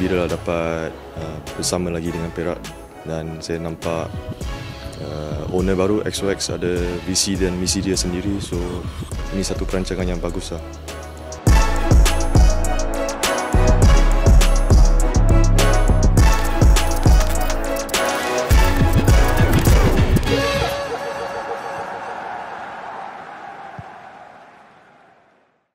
gembira lah dapat bersama lagi dengan Perak, dan saya nampak owner baru XOX ada visi dan misi dia sendiri, so ini satu perancangan yang bagus lah.